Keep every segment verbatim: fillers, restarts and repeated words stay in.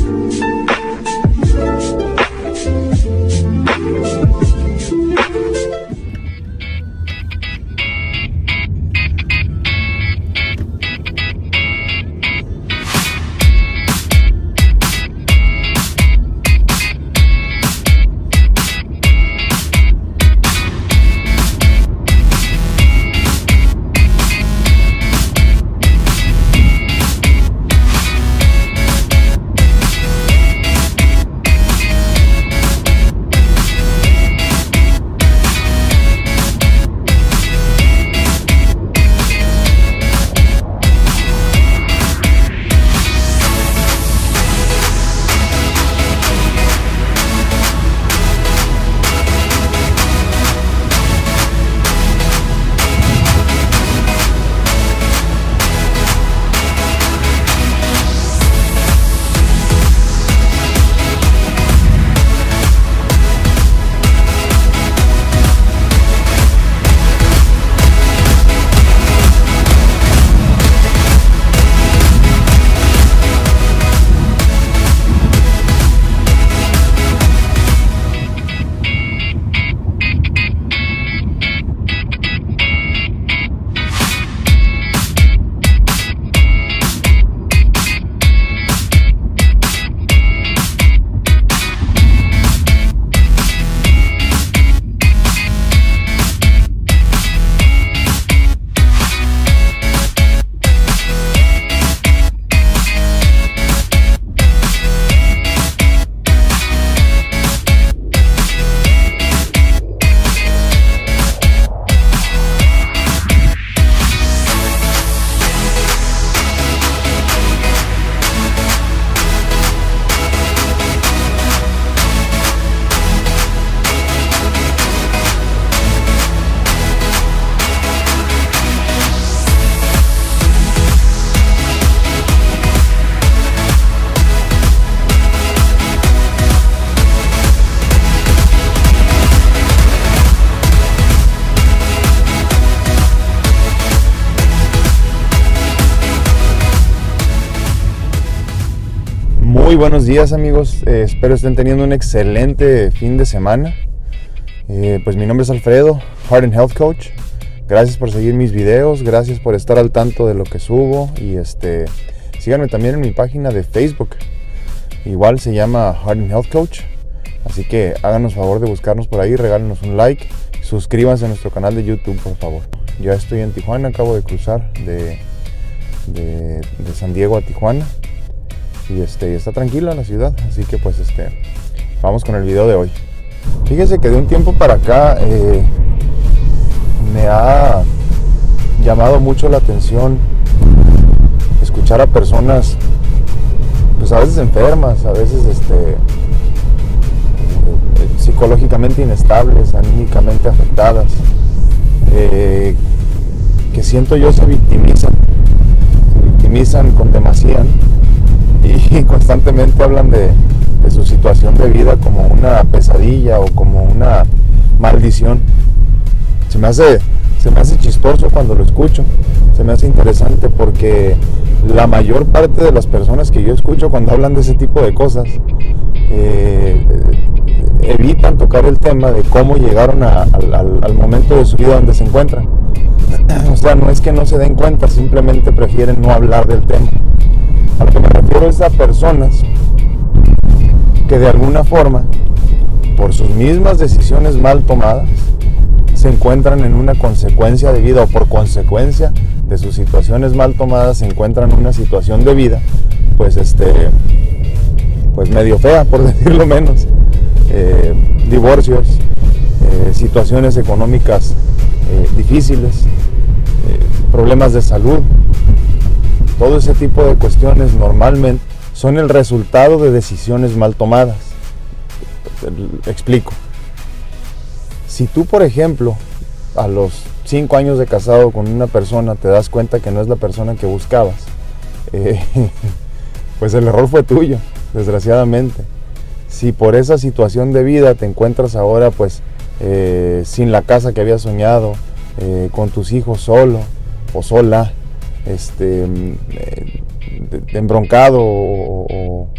Muy buenos días, amigos, eh, espero estén teniendo un excelente fin de semana. Eh, pues mi nombre es Alfredo, Heart and Health Coach. Gracias por seguir mis videos, gracias por estar al tanto de lo que subo y este, síganme también en mi página de Facebook. Igual se llama Heart and Health Coach, así que háganos favor de buscarnos por ahí, regálenos un like, suscríbanse a nuestro canal de YouTube, por favor. Ya estoy en Tijuana, acabo de cruzar de, de, de San Diego a Tijuana. Y este, está tranquila la ciudad, así que pues este, vamos con el video de hoy. Fíjese que de un tiempo para acá eh, me ha llamado mucho la atención escuchar a personas, pues a veces enfermas, a veces este, eh, psicológicamente inestables, anímicamente afectadas, eh, que siento yo se victimizan, se victimizan con demasía y constantemente hablan de, de su situación de vida como una pesadilla o como una maldición. Se me hace, se me hace chistoso cuando lo escucho, se me hace interesante porque la mayor parte de las personas que yo escucho cuando hablan de ese tipo de cosas eh, evitan tocar el tema de cómo llegaron a, al, al momento de su vida donde se encuentran. O sea, no es que no se den cuenta, simplemente prefieren no hablar del tema. A lo que me refiero es a personas que de alguna forma, por sus mismas decisiones mal tomadas, se encuentran en una consecuencia de vida, o por consecuencia de sus situaciones mal tomadas, se encuentran en una situación de vida, pues este, pues medio fea, por decirlo menos. Eh, divorcios, eh, situaciones económicas eh, difíciles, eh, problemas de salud. Todo ese tipo de cuestiones normalmente son el resultado de decisiones mal tomadas. Explico. Si tú, por ejemplo, a los cinco años de casado con una persona te das cuenta que no es la persona que buscabas, eh, pues el error fue tuyo, desgraciadamente. Si por esa situación de vida te encuentras ahora pues eh, sin la casa que habías soñado, eh, con tus hijos solo o sola, este, eh, embroncado o, o,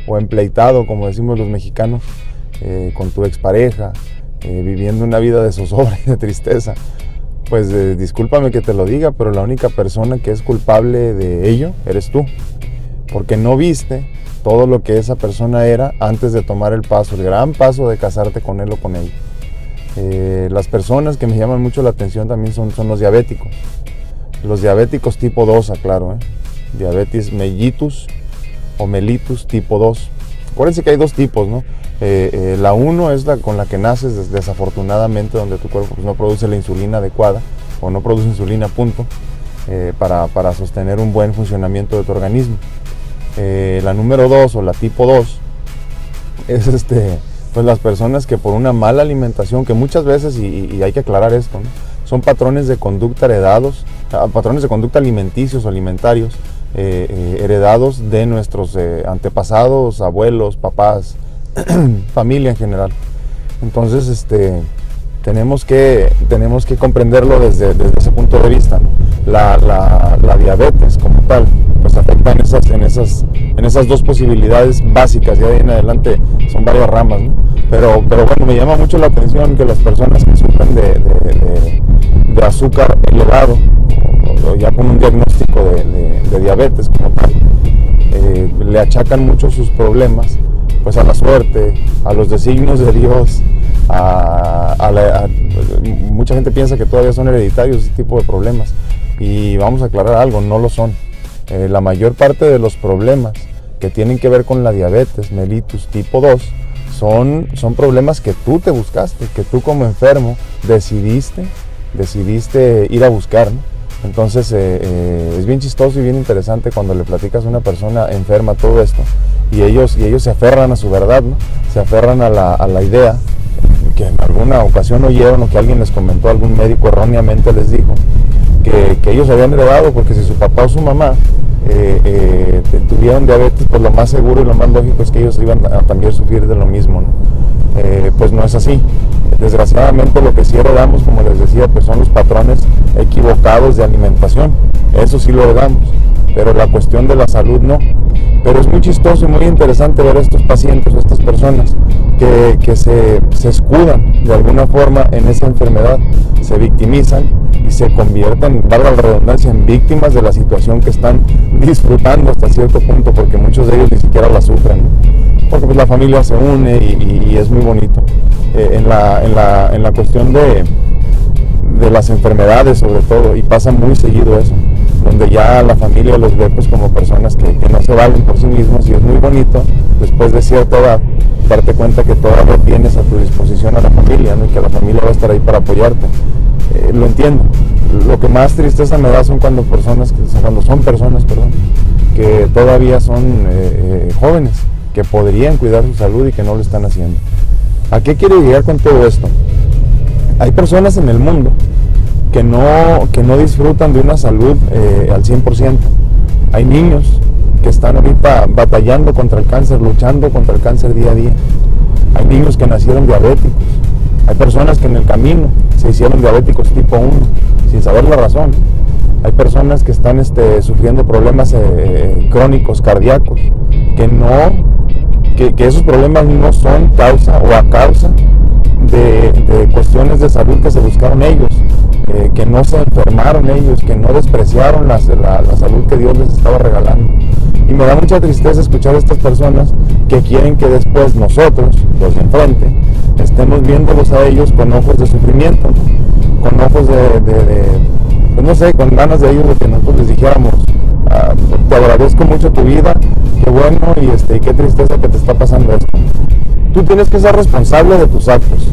o empleitado, como decimos los mexicanos, eh, con tu expareja, eh, viviendo una vida de zozobra y de tristeza, pues eh, discúlpame que te lo diga, pero la única persona que es culpable de ello eres tú, porque no viste todo lo que esa persona era antes de tomar el paso, el gran paso de casarte con él o con ella. Eh, las personas que me llaman mucho la atención también son, son los diabéticos. Los diabéticos tipo dos, aclaro, ¿eh? Diabetes mellitus o mellitus tipo dos. Acuérdense que hay dos tipos, ¿no? Eh, eh, la uno es la con la que naces desafortunadamente, donde tu cuerpo pues, no produce la insulina adecuada o no produce insulina, punto, eh, para, para sostener un buen funcionamiento de tu organismo. Eh, la número dos o la tipo dos es este, pues las personas que por una mala alimentación, que muchas veces, y, y hay que aclarar esto, ¿no? Son patrones de conducta heredados, patrones de conducta alimenticios o alimentarios, eh, eh, heredados de nuestros eh, antepasados, abuelos, papás, familia en general. Entonces, este, tenemos que, tenemos que comprenderlo desde, desde ese punto de vista, ¿no? La, la, la diabetes como tal, pues afecta en esas, en esas, en esas dos posibilidades básicas, y de ahí en adelante son varias ramas, ¿no? Pero, pero bueno, me llama mucho la atención que las personas que sufren de, de, de, de azúcar elevado, o, o ya con un diagnóstico de, de, de diabetes como tal, eh, le achacan mucho sus problemas pues a la suerte, a los designios de Dios, a, a la, a, mucha gente piensa que todavía son hereditarios ese tipo de problemas, y vamos a aclarar algo, no lo son. Eh, la mayor parte de los problemas que tienen que ver con la diabetes mellitus tipo dos son, son problemas que tú te buscaste, que tú como enfermo decidiste, decidiste ir a buscar, ¿no? Entonces eh, eh, es bien chistoso y bien interesante cuando le platicas a una persona enferma todo esto, y ellos, y ellos se aferran a su verdad, ¿no? Se aferran a la, a la idea que en alguna ocasión oyeron, o que alguien les comentó, algún médico erróneamente les dijo que, que ellos habían heredado, porque si su papá o su mamá eh, eh, tuvieron diabetes, pues lo más seguro y lo más lógico es que ellos iban a también sufrir de lo mismo, ¿no? Eh, pues no es así. Desgraciadamente lo que sí heredamos, como les decía, pues son los patrones equivocados de alimentación. Eso sí lo heredamos, pero la cuestión de la salud no. Pero es muy chistoso y muy interesante ver a estos pacientes, a estas personas que, que se, se escudan de alguna forma en esa enfermedad, se victimizan y se convierten, valga la redundancia, en víctimas de la situación que están disfrutando hasta cierto punto, porque muchos de ellos ni siquiera la sufren, porque pues la familia se une y, y, y es muy bonito. Eh, en, la, en, la, en la cuestión de, de las enfermedades sobre todo, y pasa muy seguido eso, donde ya la familia los ve pues como personas que, que no se valen por sí mismos, y es muy bonito después de cierta edad darte cuenta que todavía tienes a tu disposición a la familia, ¿no? Y que la familia va a estar ahí para apoyarte. Eh, lo entiendo. Lo que más tristeza me da son cuando personas, cuando son personas, perdón, que todavía son eh, eh, jóvenes, que podrían cuidar su salud y que no lo están haciendo. ¿A qué quiero llegar con todo esto? Hay personas en el mundo que no, que no disfrutan de una salud eh, al cien por ciento. Hay niños que están ahorita batallando contra el cáncer, luchando contra el cáncer día a día. Hay niños que nacieron diabéticos. Hay personas que en el camino se hicieron diabéticos tipo uno, sin saber la razón. Hay personas que están este, sufriendo problemas eh, crónicos cardíacos, que no, que, que esos problemas no son causa o a causa de, de cuestiones de salud que se buscaron ellos, eh, que no se enfermaron ellos, que no despreciaron la, la, la salud que Dios les estaba regalando. Y me da mucha tristeza escuchar a estas personas que quieren que después nosotros, los de enfrente, estemos viéndolos a ellos con ojos de sufrimiento, con ojos de, de, de pues no sé, con ganas de ellos de que nosotros les dijéramos, ah, te agradezco mucho tu vida, qué bueno, y este, qué tristeza que te está pasando esto. Tú tienes que ser responsable de tus actos.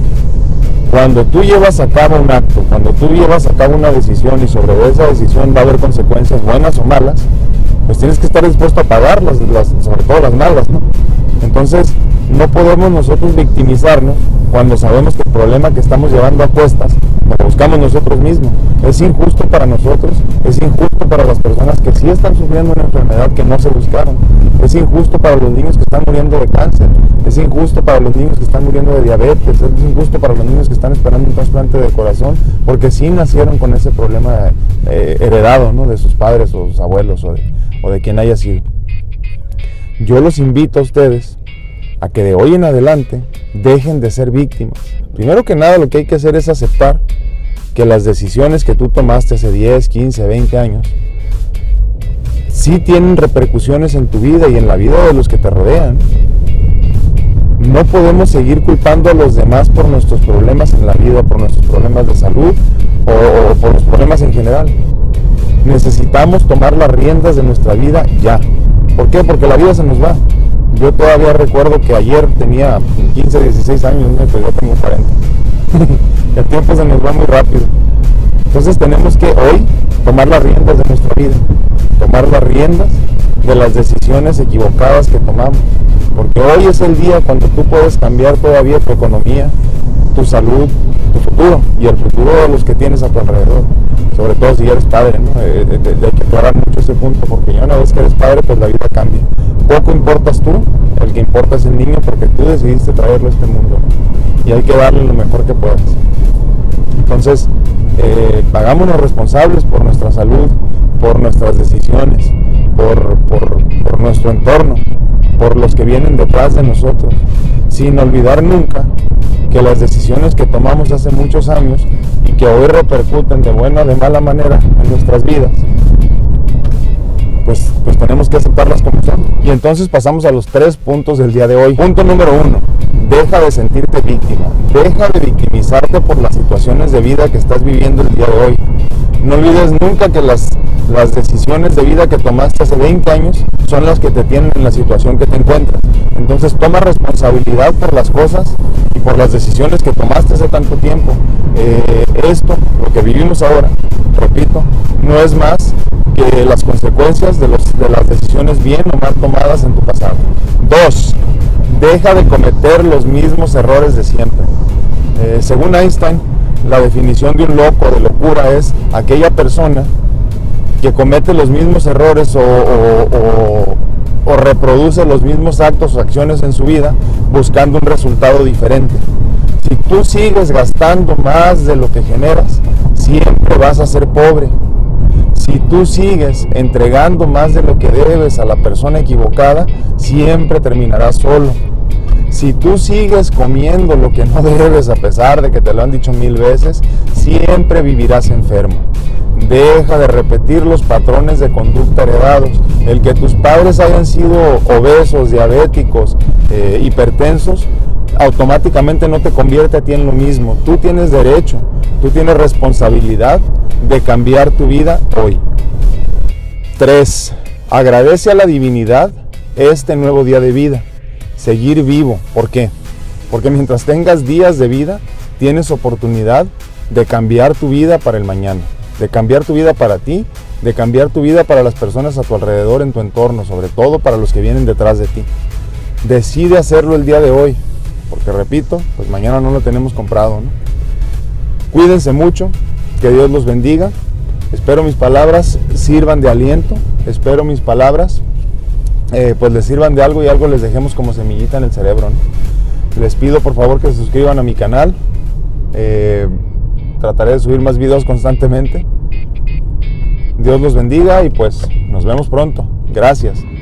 Cuando tú llevas a cabo un acto, cuando tú llevas a cabo una decisión, y sobre esa decisión va a haber consecuencias buenas o malas, pues tienes que estar dispuesto a pagarlas, las, sobre todo las malas, ¿no? Entonces, no podemos nosotros victimizarnos cuando sabemos que el problema que estamos llevando a cuestas lo buscamos nosotros mismos. Es injusto para nosotros, es injusto para las personas que sí están sufriendo una enfermedad que no se buscaron, es injusto para los niños que están muriendo de cáncer, es injusto para los niños que están muriendo de diabetes, es injusto para los niños que están esperando un trasplante de corazón, porque sí nacieron con ese problema eh, heredado, ¿no? De sus padres o sus abuelos o de, o de quien haya sido. yo los invito a ustedes a que de hoy en adelante dejen de ser víctimas. Primero que nada, lo que hay que hacer es aceptar que las decisiones que tú tomaste hace diez, quince, veinte años sí tienen repercusiones en tu vida y en la vida de los que te rodean. No podemos seguir culpando a los demás por nuestros problemas en la vida, por nuestros problemas de salud o, o por los problemas en general. Necesitamos tomar las riendas de nuestra vida ya. ¿Por qué? Porque la vida se nos va. Yo todavía recuerdo que ayer tenía quince, dieciséis años, ¿no? Pero ya tengo cuarenta. El tiempo se nos va muy rápido. Entonces tenemos que hoy tomar las riendas de nuestra vida, tomar las riendas de las decisiones equivocadas que tomamos. Porque hoy es el día cuando tú puedes cambiar todavía tu economía, tu salud, tu futuro y el futuro de los que tienes a tu alrededor. Sobre todo si eres padre, ¿no? Eh, eh, eh, hay que aclarar mucho ese punto, porque ya una vez que eres padre, pues la vida cambia. Poco importas tú, el que importa es el niño, porque tú decidiste traerlo a este mundo. Y hay que darle lo mejor que puedas. Entonces, eh, hagámonos responsables por nuestra salud, por nuestras decisiones, por, por, por nuestro entorno, por los que vienen detrás de nosotros, sin olvidar nunca que las decisiones que tomamos hace muchos años y que hoy repercuten de buena o de mala manera en nuestras vidas, pues, pues tenemos que aceptarlas como son. Y entonces pasamos a los tres puntos del día de hoy. Punto número uno, deja de sentirte víctima, deja de victimizarte por las situaciones de vida que estás viviendo el día de hoy. No olvides nunca que las, las decisiones de vida que tomaste hace veinte años son las que te tienen en la situación que te encuentras. Entonces toma responsabilidad por las cosas y por las decisiones que tomaste hace tanto tiempo. Eh, esto, lo que vivimos ahora, repito, no es más que las consecuencias de, los, de las decisiones bien o mal tomadas en tu pasado. Dos, deja de cometer los mismos errores de siempre. Eh, según Einstein, la definición de un loco, de locura, es aquella persona que comete los mismos errores o, o, o, o reproduce los mismos actos o acciones en su vida buscando un resultado diferente. Si tú sigues gastando más de lo que generas, siempre vas a ser pobre. Si tú sigues entregando más de lo que debes a la persona equivocada, siempre terminarás solo. Si tú sigues comiendo lo que no debes, a pesar de que te lo han dicho mil veces, siempre vivirás enfermo. Deja de repetir los patrones de conducta heredados. El que tus padres hayan sido obesos, diabéticos, eh, hipertensos, automáticamente no te convierte a ti en lo mismo. Tú tienes derecho, tú tienes responsabilidad de cambiar tu vida hoy. tres. Agradece a la divinidad este nuevo día de vida. Seguir vivo. ¿Por qué? Porque mientras tengas días de vida, tienes oportunidad de cambiar tu vida para el mañana, de cambiar tu vida para ti, de cambiar tu vida para las personas a tu alrededor, en tu entorno, sobre todo para los que vienen detrás de ti. Decide hacerlo el día de hoy, porque repito, pues mañana no lo tenemos comprado, ¿no? Cuídense mucho, que Dios los bendiga. Espero mis palabras sirvan de aliento, espero mis palabras Eh, pues les sirvan de algo y algo les dejemos como semillita en el cerebro, ¿no? Les pido por favor que se suscriban a mi canal. Eh, trataré de subir más videos constantemente. Dios los bendiga y pues nos vemos pronto. Gracias.